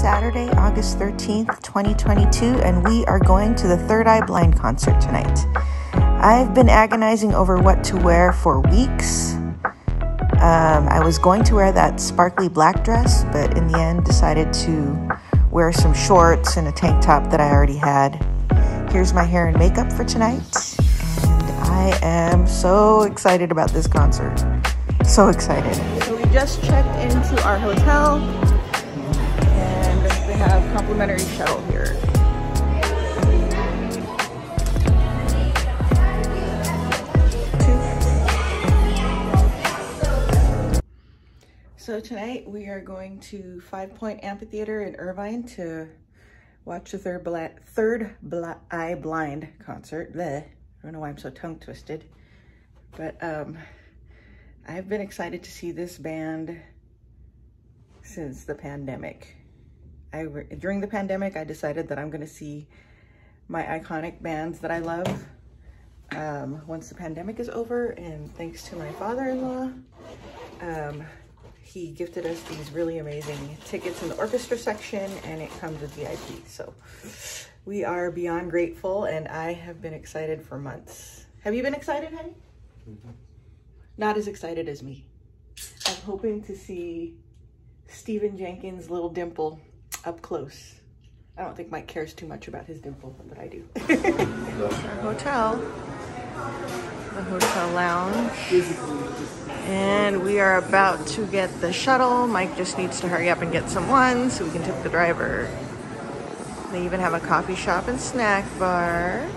Saturday, August 13th, 2022, and we are going to the Third Eye Blind concert tonight. I've been agonizing over what to wear for weeks. I was going to wear that sparkly black dress, but in the end decided to wear some shorts and a tank top that I already had. Here's my hair and makeup for tonight, and I am so excited about this concert. So excited. So we just checked into our hotel, and they have complimentary shuttle here. So tonight we are going to FivePoint Ampitheater in Irvine to watch the Third Eye Blind concert. Bleh. I don't know why I'm so tongue twisted, but I've been excited to see this band since the pandemic. During the pandemic, I decided that I'm going to see my iconic bands that I love once the pandemic is over, and thanks to my father-in-law, he gifted us these really amazing tickets in the orchestra section, and it comes with VIP. So we are beyond grateful, and I have been excited for months. Have you been excited, honey? Mm-hmm. Not as excited as me. I'm hoping to see Stephen Jenkins' little dimple up close. I don't think Mike cares too much about his dimple, but I do. Our hotel, the hotel lounge. And we are about to get the shuttle. Mike just needs to hurry up and get some ones so we can tip the driver. They even have a coffee shop and snack bar.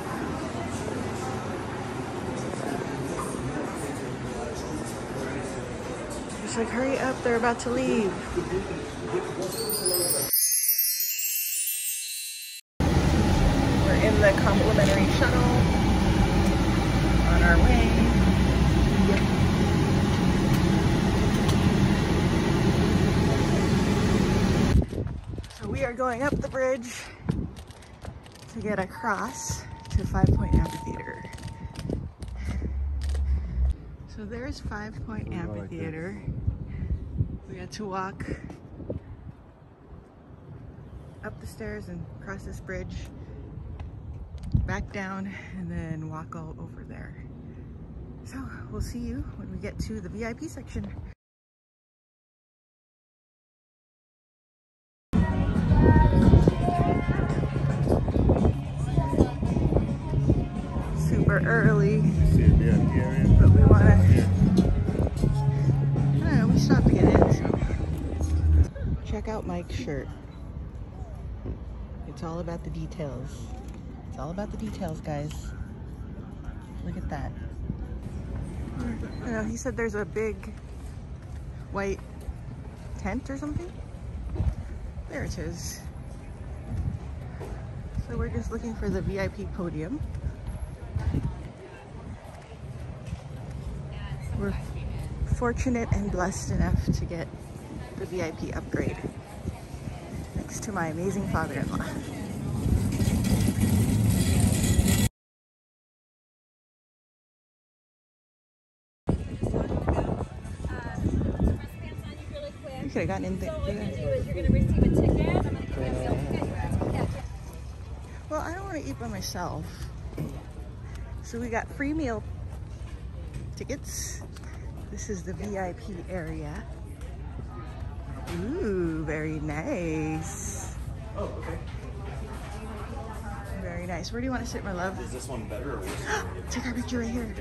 Just like, hurry up, they're about to leave. We're in the complimentary shuttle on our way. We are going up the bridge to get across to FivePoint Ampitheater. So there's FivePoint Ampitheater. We had to walk up the stairs and cross this bridge, back down, and then walk all over there. So we'll see you when we get to the VIP section. Early, but we want to, I don't know, we still have to get in, so. Check out Mike's shirt. It's all about the details. It's all about the details, guys. Look at that. I know, he said there's a big white tent or something. There it is. So we're just looking for the VIP podium. We're fortunate and blessed enough to get the VIP upgrade next to my amazing father-in-law. You could have gotten in there. So what you're going to do is you're going to receive a ticket. I'm going to give you a meal ticket. Well, I don't want to eat by myself. So we got free meal tickets. This is the VIP area. Ooh, very nice. Oh, okay. Very nice. Where do you want to sit, my love? Is this one better or worse? Take our picture right here.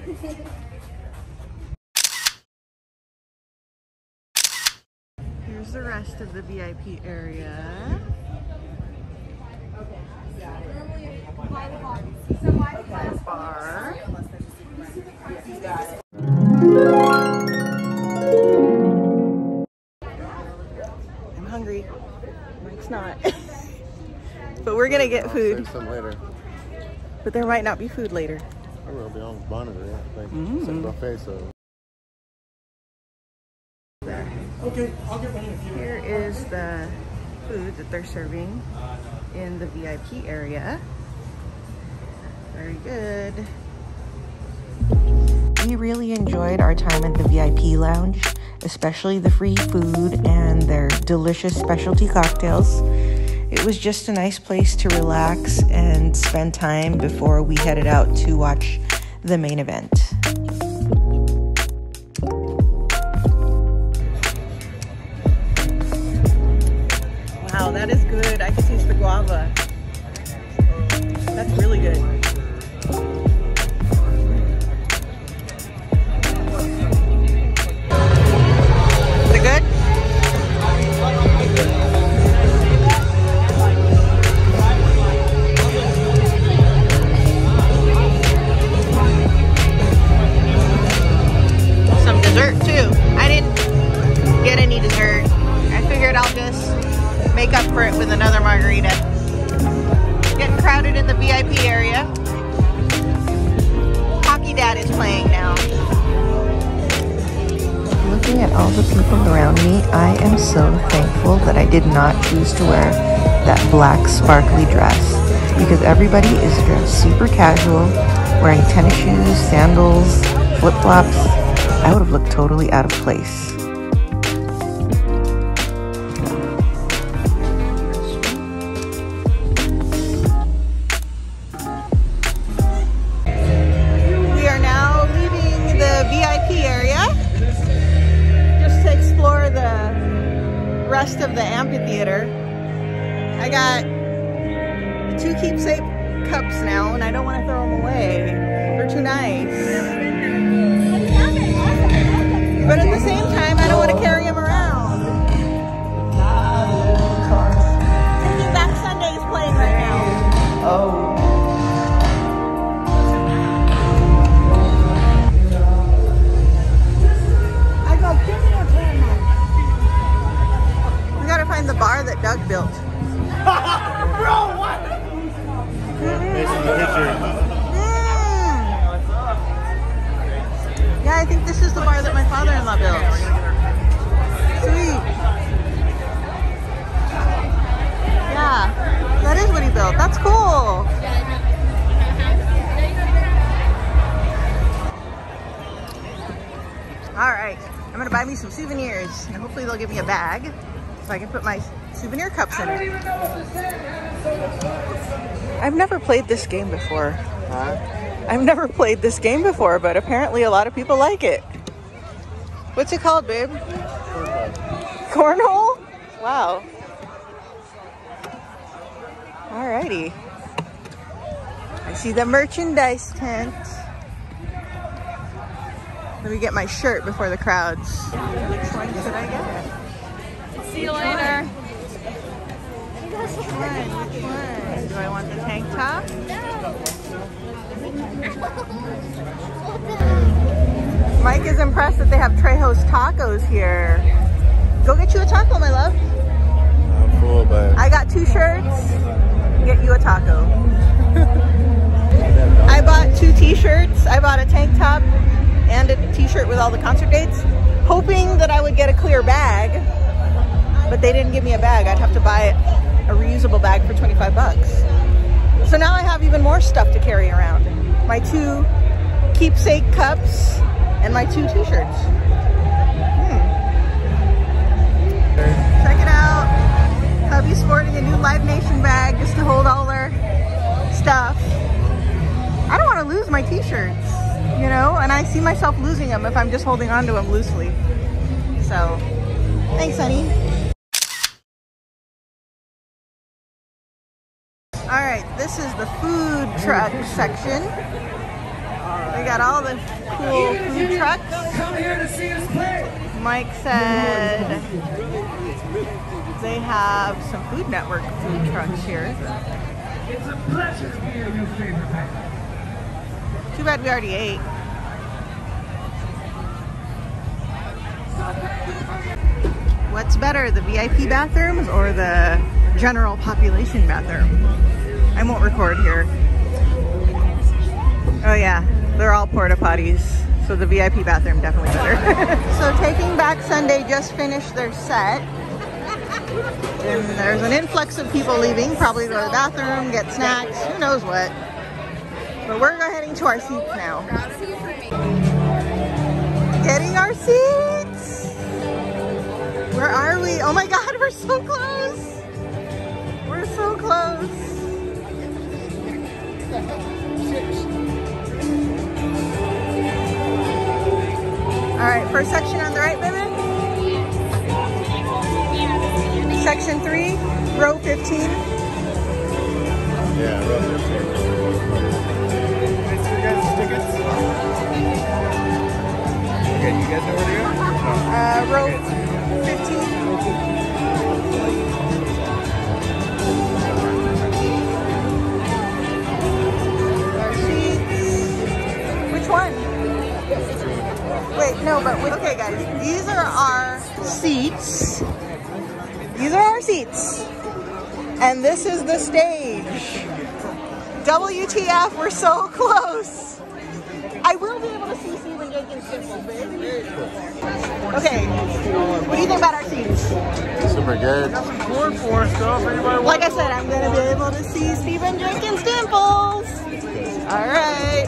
Here's the rest of the VIP area. Bar. I'm hungry. Mike's not. But we're gonna get food. Save some later. But there might not be food later. I will be on monitor, I think. It's a buffet, so. Okay, I'll get one in a few. Here is the food that they're serving in the VIP area. Very good. We really enjoyed our time at the VIP lounge. especially the free food and their delicious specialty cocktails. It was just a nice place to relax and spend time before we headed out to watch the main event. Wow, that is good. I can taste the guava. That's really good. Is it good? Some dessert too. I didn't get any dessert. I figured I'll just make up for it with another margarita. Getting crowded in the VIP area. Hockey Dad is playing now. Looking at all the people around me, I am so thankful that I did not choose to wear that black sparkly dress, because everybody is dressed super casual, wearing tennis shoes, sandals, flip-flops. I would have looked totally out of place. Rest of the amphitheater. I got 2 keepsake cups now, and I don't want to throw them away. They're too nice. But at the same time, I don't want to carry them around. Taking Back Sunday is playing right now. Oh. Find the bar that Doug built. Bro, what? Yeah, I think this is the bar that my father-in-law built. Sweet. Yeah, that is what he built. That's cool. All right, I'm gonna buy me some souvenirs, and hopefully they'll give me a bag so I can put my souvenir cups in it. I've never played this game before. I've never played this game before, but apparently a lot of people like it. What's it called, babe? Cornhole? Wow. Alrighty. I see the merchandise tent. Let me get my shirt before the crowds. Which one should I get? See you later. Which one? Do I want the tank top? Mike is impressed that they have Trejo's tacos here. Go get you a taco, my love. I'm full, but I got 2 shirts. Get you a taco. I bought 2 t-shirts. I bought a tank top and a t-shirt with all the concert dates, hoping that I would get a clear bag, but they didn't give me a bag. I'd have to buy a reusable bag for 25 bucks. So now I have even more stuff to carry around. My 2 keepsake cups and my 2 t-shirts. Check it out. Hubby's sporting a new Live Nation bag just to hold all their stuff. I don't want to lose my t-shirts, you know, and I see myself losing them if I'm just holding on to them loosely. So, thanks, honey. All right, this is the food truck section. We got all the cool food trucks. Come here to see us play. Mike said they have some Food Network food trucks here. It's a pleasure to be your new favorite band. Too bad we already ate. What's better, the VIP bathrooms or the general population bathroom? I won't record here. Oh yeah, they're all porta potties, so the VIP bathroom definitely better. So Taking Back Sunday just finished their set. And there's an influx of people leaving, probably to go to the bathroom, get snacks, who knows what. But we're heading to our seats now. Getting our seats! Where are we? Oh my God, we're so close. We're so close. All right, first section on the right, baby. Section 3, row 15. Yeah, row 15. You guys tickets? Okay, you guys know where to go? Row 15. Our seats. Which one? Wait, no, but okay, guys. These are our seats. These are our seats. And this is the stage. WTF, we're so close. I will be able to see Stephen Jenkins' dimples, baby. Okay, what do you think about our seats? Super good. Like I said, I'm going to be able to see Stephen Jenkins' dimples. All right.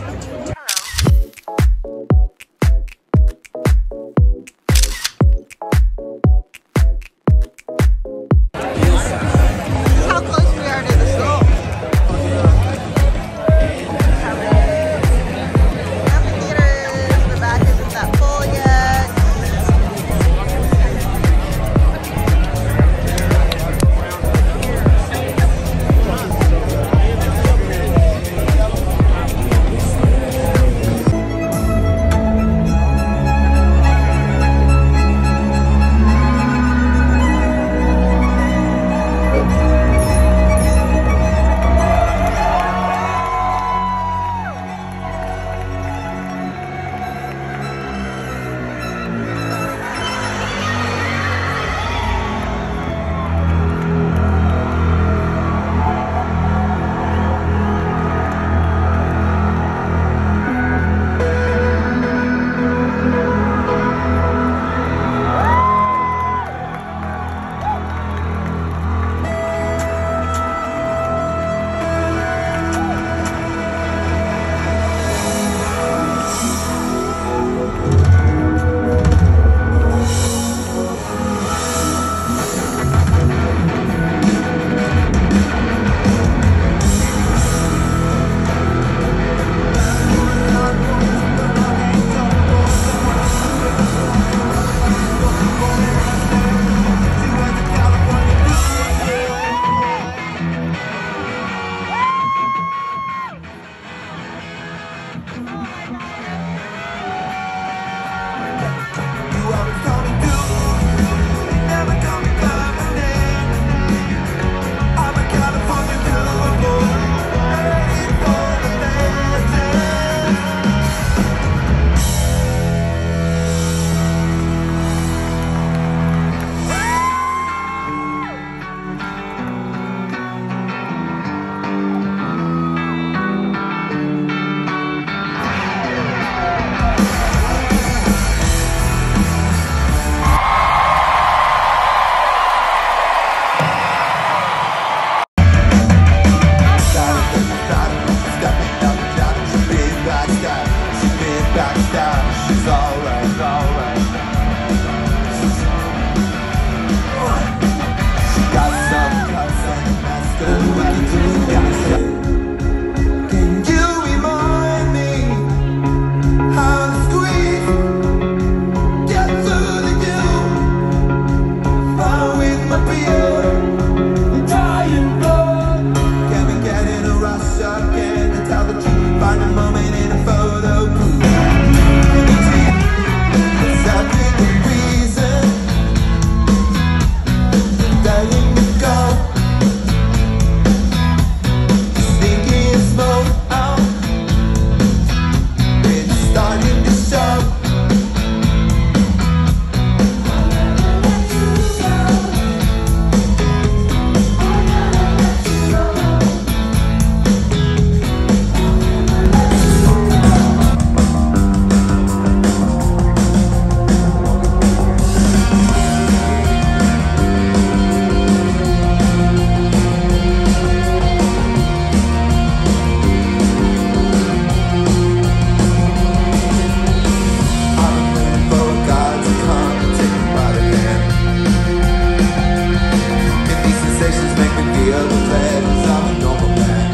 feel the pain as I'm a normal man.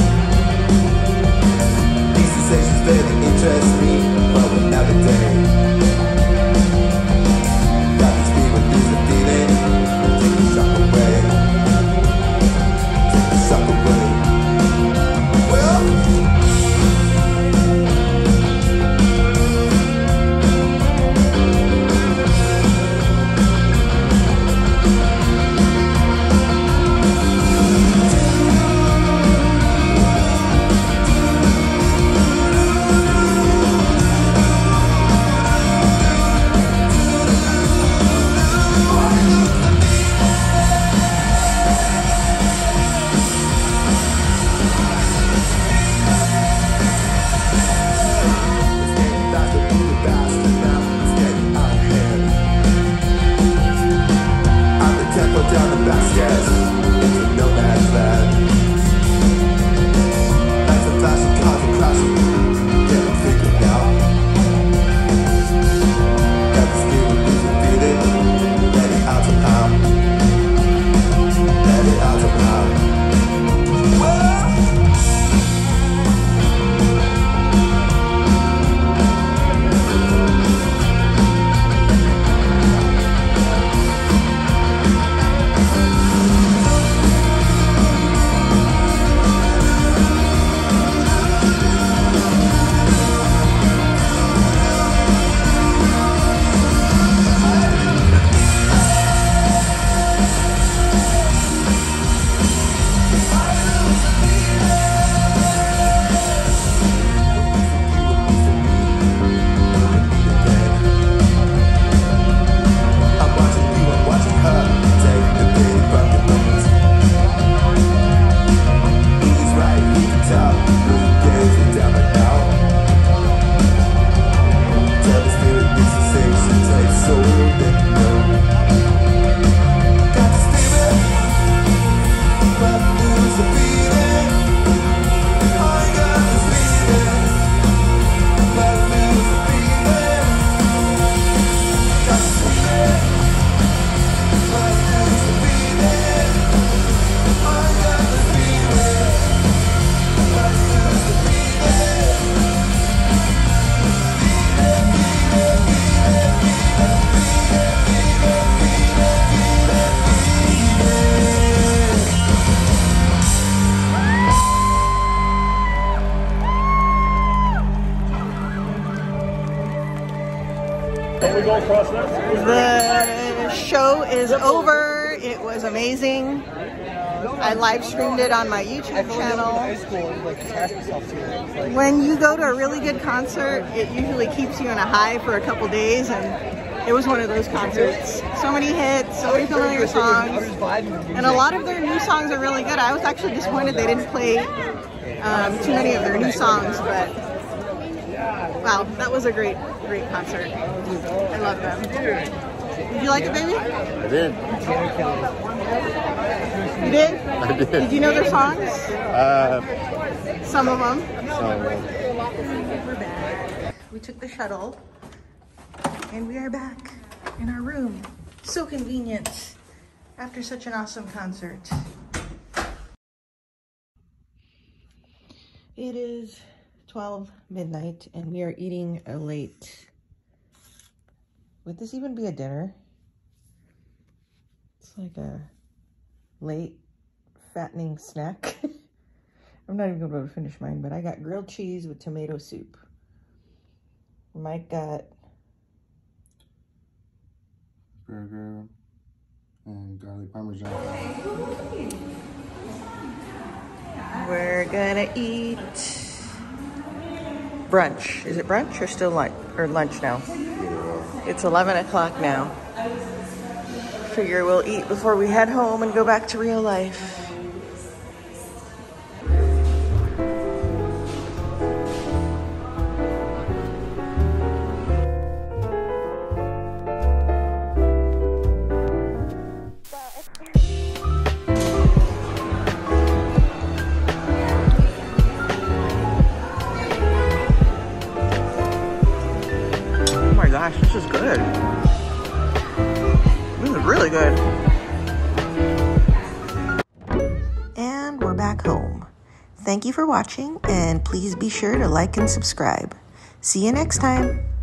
These sensations barely interest me, but will never day. Got this fever, lose the feeling, take the shock away. Take the shock away. Well, down the back stairs into no man's land. Lights are flashing, cars are crashing, getting figured out. Got this feeling, losing feeling, let it out somehow. Let it out somehow. Whoa! The show is over. It was amazing. I live streamed it on my YouTube channel. When you go to a really good concert, it usually keeps you in a high for a couple days, and it was one of those concerts. So many hits, so many familiar songs, and a lot of their new songs are really good. I was actually disappointed they didn't play too many of their new songs, but wow, that was a great concert. I love them. Did you like it, baby? I did. You did? I did. Did you know their songs? Some of them. We're back. We took the shuttle and we are back in our room. So convenient after such an awesome concert. It is 12 midnight and we are eating a late. Would this even be a dinner? It's like a late fattening snack. I'm not even gonna be able to finish mine, but I got grilled cheese with tomato soup. Mike got burger and garlic parmesan. We're gonna eat brunch. Is it brunch or still lunch? Or lunch now? It's 11 o'clock now. Figure we'll eat before we head home and go back to real life. Gosh, this is good. This is really good. back home. Thank you for watching, and please be sure to like and subscribe. See you next time.